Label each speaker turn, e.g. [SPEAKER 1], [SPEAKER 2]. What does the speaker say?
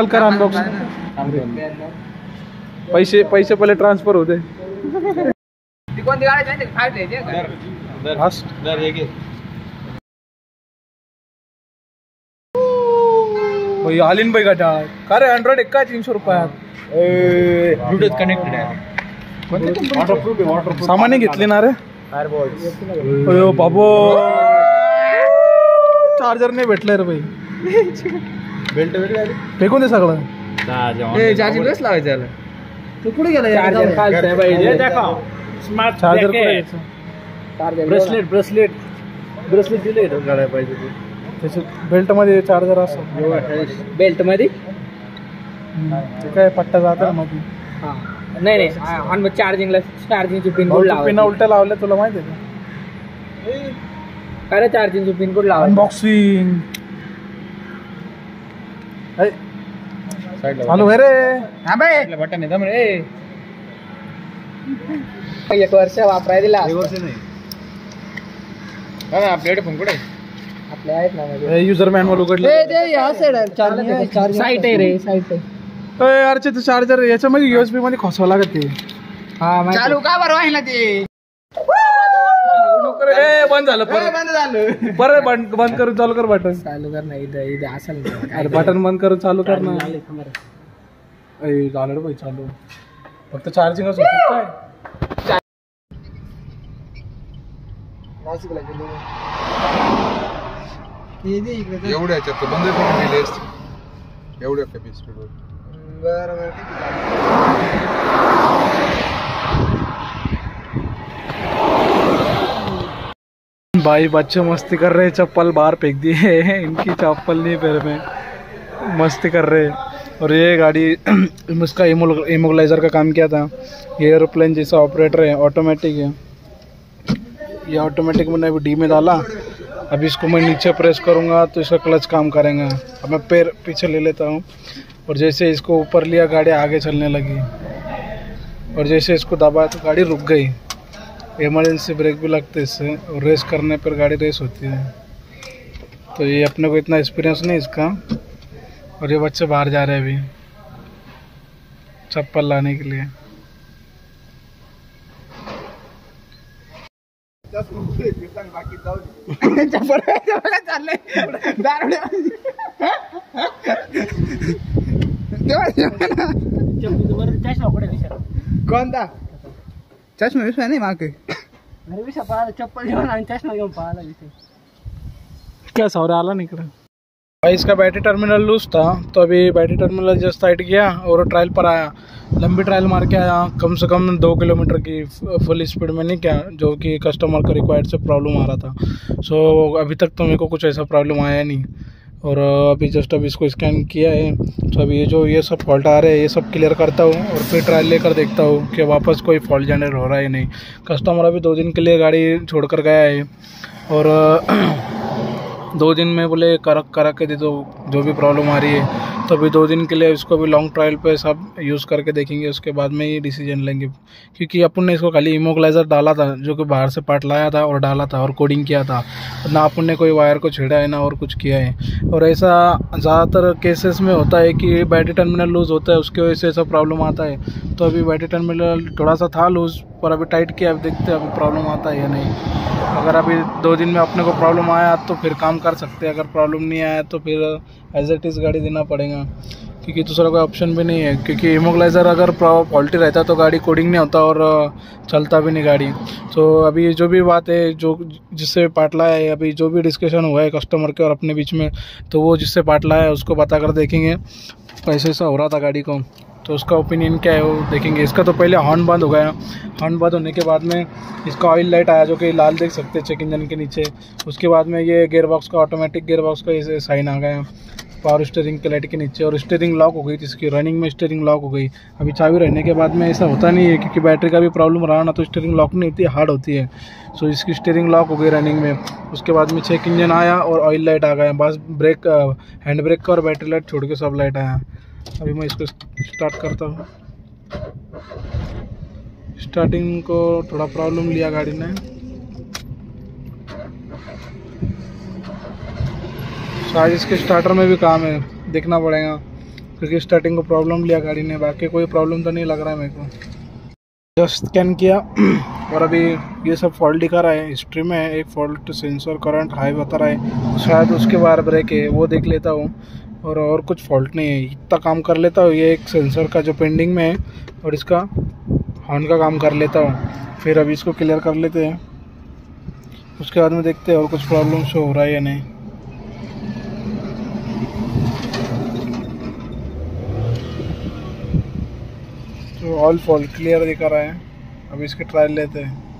[SPEAKER 1] चल कर अनबॉक्सिंग। पैसे पहिले ट्रान्सफर होते।
[SPEAKER 2] कोणती गाडी
[SPEAKER 1] भाई आलीन भाई गाड्या का रे 100 एक्का 300 रुपयात
[SPEAKER 2] ब्लूटूथ कनेक्टेड आहे।
[SPEAKER 1] सामान्य घेतली ना रे अयो बाबो चार्जर नाही भेटलाय रे भाई।
[SPEAKER 2] बेल्ट भेटला
[SPEAKER 1] फेकून दे सगळं।
[SPEAKER 2] चार्जिंग कसं लावायचं याला?
[SPEAKER 1] तू कुठे गेला
[SPEAKER 2] चार्जर खालचं भाई हे देखो स्मार्ट
[SPEAKER 1] चार्जर कुठे
[SPEAKER 2] चार्जर ब्रेसलेट दिले गाड्या पाहिजे
[SPEAKER 1] त्याच्या बेल्ट मध्ये चार्जर असतो।
[SPEAKER 2] बेल्ट मध्ये
[SPEAKER 1] ते काय पट्टा जातं मध्ये।
[SPEAKER 2] हां नाही ऑन चार्जिंगला चार्जिंगची पिन कोड लावा।
[SPEAKER 1] पिन उलट्या लावल्या तुला माहिती आहे का?
[SPEAKER 2] अरे चार्जिंगची पिन कोड लावा।
[SPEAKER 1] अनबॉक्सिंग चालू आहे रे।
[SPEAKER 2] हां भाई बटन आहे दम रे। एक वर्ष वापराय दिला। एक वर्ष नाही आपल्याकडे फोन कुठे आपल्या आहेत ना मध्ये
[SPEAKER 1] युजर मॅन्युअल उघडले।
[SPEAKER 2] ते या साइड साइट आहे रे साइट आहे।
[SPEAKER 1] अरे ते चार्जर याच्यामध्ये USB मध्ये खोसावं लागत ते।
[SPEAKER 2] हां चालू का बरं व्हायला ते
[SPEAKER 1] बंद झालं परत बंद करून चालू कर बटन
[SPEAKER 2] चालू कर ना इथे असेल।
[SPEAKER 1] अरे बटन बंद करून चालू कर ना। झालं रे भाई चालू फक्त चार्जिंगच होती काय।
[SPEAKER 3] एवढ्या याच्यात बंद करून दिले असते एवढ्या कॅपॅसिटीवर।
[SPEAKER 1] भाई बच्चे मस्ती कर रहे हैं, चप्पल बाहर फेंक दिए है। इनकी चप्पल नहीं पैर में, मस्ती कर रहे हैं। और ये गाड़ी इसका इमोबिलाइजर का काम किया था। ये एरोप्लेन जैसा ऑपरेटर है, ऑटोमेटिक है। ये ऑटोमेटिक मैंने अभी डी में डाला। अभी इसको मैं नीचे प्रेस करूँगा तो इसका क्लच काम करेगा। अब मैं पैर पीछे ले लेता हूँ और जैसे इसको ऊपर लिया गाड़ी आगे चलने लगी। और जैसे इसको दबाया तो गाड़ी रुक गई। इमरजेंसी ब्रेक भी लगते हैं इससे, और रेस करने पर गाड़ी रेस होती है। तो ये अपने को इतना एक्सपीरियंस नहीं इसका। और ये बच्चे बाहर जा रहे हैं अभी चप्पल लाने के लिए।
[SPEAKER 2] कोणता चष्मा विषय नाही मागे अरे विषय पाहायला चप्पल घेऊन आणि चष्मा घेऊन पाहायला विषय
[SPEAKER 1] क्या सौरा आला नहीं कर भाई। इसका बैटरी टर्मिनल लूज था तो अभी बैटरी टर्मिनल जस्ट टाइट किया और ट्रायल पर आया। लंबी ट्रायल मार के आया, कम से कम 2 किलोमीटर की फुल स्पीड में नहीं क्या, जो कि कस्टमर को रिक्वायर्ड से प्रॉब्लम आ रहा था। सो अभी तक तो मेरे को कुछ ऐसा प्रॉब्लम आया नहीं। और अभी जस्ट अभी इसको स्कैन किया है तो अभी ये सब फॉल्ट आ रहे हैं ये सब क्लियर करता हूँ और फिर ट्रायल लेकर देखता हूँ कि वापस कोई फॉल्ट जनरेट हो रहा है नहीं। कस्टमर अभी 2 दिन के लिए गाड़ी छोड़कर गया है और 2 दिन में बोले करा के दे दो जो भी प्रॉब्लम आ रही है। तो अभी 2 दिन के लिए इसको भी लॉन्ग ट्रायल पे सब यूज़ करके देखेंगे, उसके बाद में ये डिसीजन लेंगे। क्योंकि अपन ने इसको खाली इमोबिलाइजर डाला था, जो कि बाहर से पार्ट लाया था और डाला था और कोडिंग किया था। ना अपन ने कोई वायर को छेड़ा है ना और कुछ किया है। और ऐसा ज़्यादातर केसेस में होता है कि बैटरी टर्मिनल लूज़ होता है, उसकी वजह से ऐसा प्रॉब्लम आता है। तो अभी बैटरी टर्मिनल थोड़ा सा था लूज़, पर अभी टाइट किया, अभी देखते हैं अभी प्रॉब्लम आता है या नहीं। अगर अभी 2 दिन में अपने को प्रॉब्लम आया तो फिर काम कर सकते हैं, अगर प्रॉब्लम नहीं आया तो फिर एज इट इज़ गाड़ी देना पड़ेगा, क्योंकि दूसरा कोई ऑप्शन भी नहीं है। क्योंकि इमोबिलाइजर अगर फॉल्टी रहता तो गाड़ी कोडिंग नहीं होता और चलता भी नहीं गाड़ी। तो अभी जो भी बात है, जो जिससे पार्ट लाया है, अभी जो भी डिस्कशन हुआ है कस्टमर के और अपने बीच में, तो वो जिससे पार्ट लाया है उसको बता कर देखेंगे कैसे ऐसा हो रहा था गाड़ी को, तो उसका ओपिनियन क्या है वो देखेंगे। इसका तो पहले हॉर्न बंद हो गया, हॉर्न बंद होने के बाद में इसका ऑयल लाइट आया जो कि लाल देख सकते हैं चेक इंजन के नीचे। उसके बाद में ये गियर बॉक्स का, ऑटोमेटिक गियर बॉक्स का ये साइन आ गया पावर स्टीयरिंग के लाइट के नीचे। और स्टीयरिंग लॉक हो गई थी, इसकी रनिंग में स्टीयरिंग लॉक हो गई। अभी चाबी रहने के बाद में ऐसा होता नहीं है, क्योंकि बैटरी का भी प्रॉब्लम रहा ना तो स्टीयरिंग लॉक नहीं होती है, हार्ड होती है। सो इसकी स्टीयरिंग लॉक हो गई रनिंग में। उसके बाद में चेक इंजन आया और ऑयल लाइट आ गया, बस ब्रेक, हैंड ब्रेक का और बैटरी लाइट छोड़ के सब लाइट आया। अभी मैं इसको स्टार्ट करता हूँ। स्टार्टिंग को थोड़ा प्रॉब्लम लिया गाड़ी ने, शायद इसके स्टार्टर में भी काम है, देखना पड़ेगा। क्योंकि स्टार्टिंग को प्रॉब्लम लिया गाड़ी ने, बाकी कोई प्रॉब्लम तो नहीं लग रहा है मेरे को। जस्ट स्कैन किया और अभी ये सब फॉल्ट दिखा रहा है हिस्ट्री में। एक फॉल्ट सेंसर करंट हाई बता रहा है, शायद उसके बाहर ब्रेक है, वो देख लेता हूँ। और कुछ फॉल्ट नहीं है, इतना काम कर लेता हूँ। ये एक सेंसर का जो पेंडिंग में है और इसका हॉर्न का काम कर लेता हूँ। फिर अभी इसको क्लियर कर लेते हैं, उसके बाद में देखते हैं और कुछ प्रॉब्लम शो हो रहा है या नहीं। तो ऑल फॉल्ट क्लियर दिखा रहा है। अभी इसके ट्रायल लेते हैं।